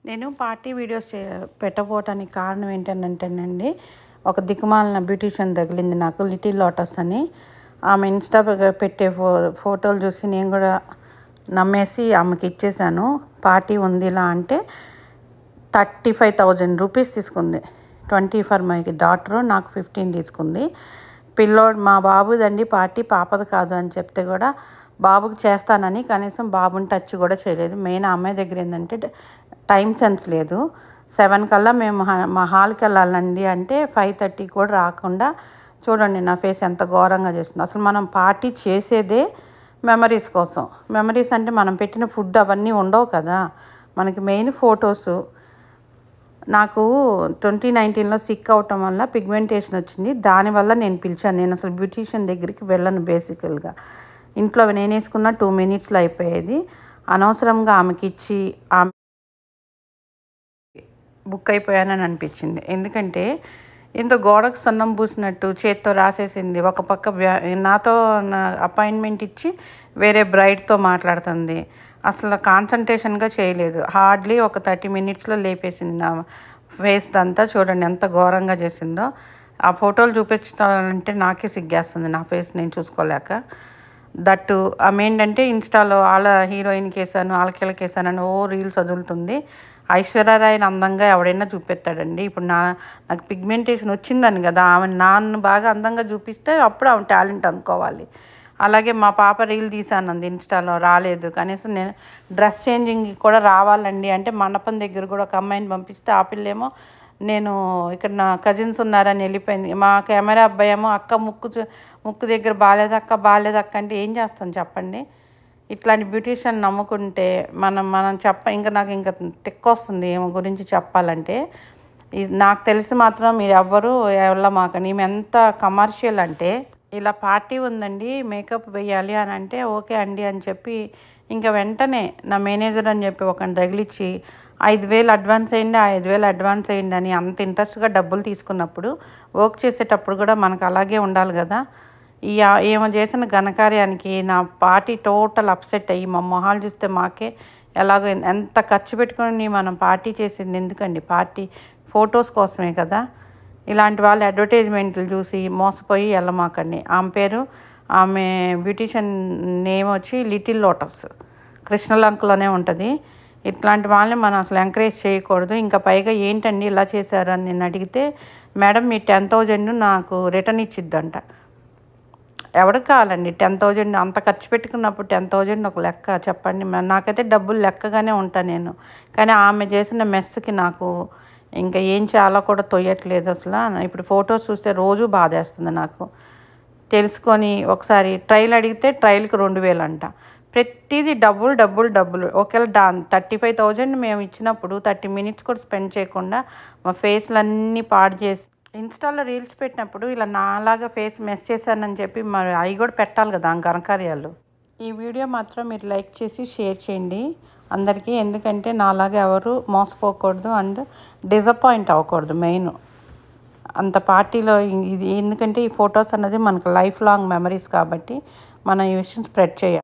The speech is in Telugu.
నేను పార్టీ వీడియోస్ పెట్టకపోవటానికి కారణం ఏంటంటేనండి, ఒక దిక్కుమాలిన బ్యూటీషియన్ తగిలింది నాకు, లిటిల్ లోటస్ అని. ఆమె ఇన్స్టా పెట్టే ఫోటోలు చూసి నేను కూడా నమ్మేసి ఆమెకి ఇచ్చేసాను. పార్టీ ఉంది ఇలా అంటే 35,000 రూపీస్ తీసుకుంది. 20 ఫర్ మై డాటరు, నాకు 15 తీసుకుంది. పిల్లోడు మా బాబుదండి పార్టీ, పాపది కాదు అని చెప్తే కూడా బాబుకి చేస్తానని కనీసం బాబుని టచ్ కూడా చేయలేదు. మెయిన్ అమ్మాయి దగ్గర ఏంటంటే టైం సెన్స్ లేదు. 7 కల్లా మేము మా హాల్కి వెళ్ళాలండి అంటే 5:30 కూడా రాకుండా చూడండి నా ఫేస్ ఎంత ఘోరంగా చేస్తుంది. అసలు మనం పార్టీ చేసేదే మెమరీస్ కోసం. మెమరీస్ అంటే మనం పెట్టిన ఫుడ్ అవన్నీ ఉండవు కదా, మనకి మెయిన్ ఫొటోసు. నాకు 2019లో సిక్ అవటం వల్ల పిగ్మెంటేషన్ వచ్చింది. దానివల్ల నేను పిలిచాను. నేను అసలు బ్యూటీషియన్ దగ్గరికి వెళ్ళను బేసికల్గా. ఇంట్లో నేను వేసుకున్న 2 మినిట్స్లో అయిపోయేది. అనవసరంగా ఆమెకి ఇచ్చి ఆమె బుక్ అయిపోయానని అనిపించింది. ఎందుకంటే ఇంత గోడకు సన్నం పూసినట్టు చేత్తో రాసేసింది. ఒక పక్క నాతో అపాయింట్మెంట్ ఇచ్చి వేరే బ్రైడ్తో మాట్లాడుతుంది. అసలు కాన్సన్ట్రేషన్గా చేయలేదు. హార్డ్లీ ఒక 30 మినిట్స్లో లేపేసింది నా ఫేస్ అంతా. చూడండి ఎంత ఘోరంగా చేసిందో. ఆ ఫోటోలు చూపించాలంటే నాకే సిగ్గేస్తుంది నా ఫేస్ నేను చూసుకోలేక. దట్టు ఆమె ఏంటంటే ఇన్స్టాలో వాళ్ళ హీరోయిన్కి వేసాను, వాళ్ళకి వేసానని రీల్స్ వదులుతుంది. ఐశ్వర్యరాయని అందంగా ఎవడైనా చూపెత్తాడండి. ఇప్పుడు నాకు పిగ్మెంటేషన్ వచ్చిందని కదా, ఆమె నాన్ను బాగా అందంగా చూపిస్తే అప్పుడు ఆమె టాలెంట్ అనుకోవాలి. అలాగే మా పాప రీల్ తీసానంది ఇన్స్టాలో, రాలేదు. కనీసం నేను డ్రెస్ చేంజింగ్ కూడా రావాలండి అంటే మండపం దగ్గర కూడా ఒక అమ్మాయిని పంపిస్తే ఆ పిల్లేమో నేను ఇక్కడ నా కజిన్స్ ఉన్నారని వెళ్ళిపోయింది. మా కెమెరా అబ్బాయి ఏమో అక్క ముక్కు దగ్గర బాగాలేదక్క అంటే ఏం చేస్తాను చెప్పండి. ఇట్లాంటి బ్యూటీషియన్ నమ్ముకుంటే మనం నాకు ఇంకా తిక్కొస్తుంది ఏమో గురించి చెప్పాలంటే. నాకు తెలిసి మాత్రం మీరు ఎవ్వరూ వెళ్ళమాకండి. ఈమె ఎంత కమర్షియల్ అంటే, ఇలా పార్టీ ఉందండి మేకప్ వేయాలి అని అంటే ఓకే అండి అని చెప్పి ఇంకా వెంటనే నా మేనేజర్ అని చెప్పి ఒకరిని తగిలిచ్చి 5,000 అడ్వాన్స్ అయ్యింది, 5,000 అడ్వాన్స్ అయ్యింది అని అంత ఇంట్రెస్ట్గా డబ్బులు తీసుకున్నప్పుడు వర్క్ చేసేటప్పుడు కూడా మనకు అలాగే ఉండాలి కదా. ఏమో చేసిన ఘనకార్యానికి నా పార్టీ టోటల్ అప్సెట్ అయ్యి మా మొహాలు చూస్తే మాకే ఎలాగో ఎంత ఖర్చు పెట్టుకొని మనం పార్టీ చేసింది ఎందుకండి? పార్టీ ఫొటోస్ కోసమే కదా. ఇలాంటి వాళ్ళు అడ్వర్టైజ్మెంట్లు చూసి మోసపోయి వెళ్ళమాకండి. ఆమె బ్యూటీషియన్ నేమ్ వచ్చి లిటిల్ లోటస్, కృష్ణలంకలోనే ఉంటుంది. ఇట్లాంటి వాళ్ళని మనం అసలు ఎంకరేజ్ చేయకూడదు. ఇంకా పైగా ఏంటండి ఇలా చేశారు అని నేను అడిగితే, మేడం మీ 10,000 నాకు రిటర్న్ ఇచ్చిద్దంట. ఎవరికి కావాలండి 10,000? అంత ఖర్చు పెట్టుకున్నప్పుడు 10,000 ఒక లెక్క చెప్పండి. నాకైతే డబ్బులు లెక్కగానే ఉంటాను నేను. కానీ ఆమె చేసిన మెస్కి నాకు ఇంకా ఏం చేయాలో కూడా తొయ్యట్లేదు అసలు. ఇప్పుడు ఫొటోస్ చూస్తే రోజు బాధేస్తుంది నాకు. తెలుసుకొని ఒకసారి ట్రయల్ అడిగితే ట్రయల్కి 2,000 అంట. ప్రతిదీ డబ్బులు. ఒకవేళ 35,000 మేము ఇచ్చినప్పుడు 30 మినిట్స్ కూడా స్పెండ్ చేయకుండా మా ఫేస్లన్నీ పాడు చేసి ఇన్స్టాలో రీల్స్ పెట్టినప్పుడు ఇలా నాలాగా ఫేస్ మెస్ చేశానని చెప్పి మరి అవి కూడా పెట్టాలి కదా ఘనకార్యాలు. ఈ వీడియో మాత్రం మీరు లైక్ చేసి షేర్ చేయండి అందరికీ. ఎందుకంటే నాలాగా ఎవరు మోసపోకూడదు అండ్ డిసప్పాయింట్ అవ్వకూడదు. మెయిన్ అంత పార్టీలో ఇది ఎందుకంటే ఈ ఫొటోస్ అన్నది మనకు లైఫ్ లాంగ్ మెమరీస్ కాబట్టి మనం ఈ విషయం స్ప్రెడ్ చేయాలి.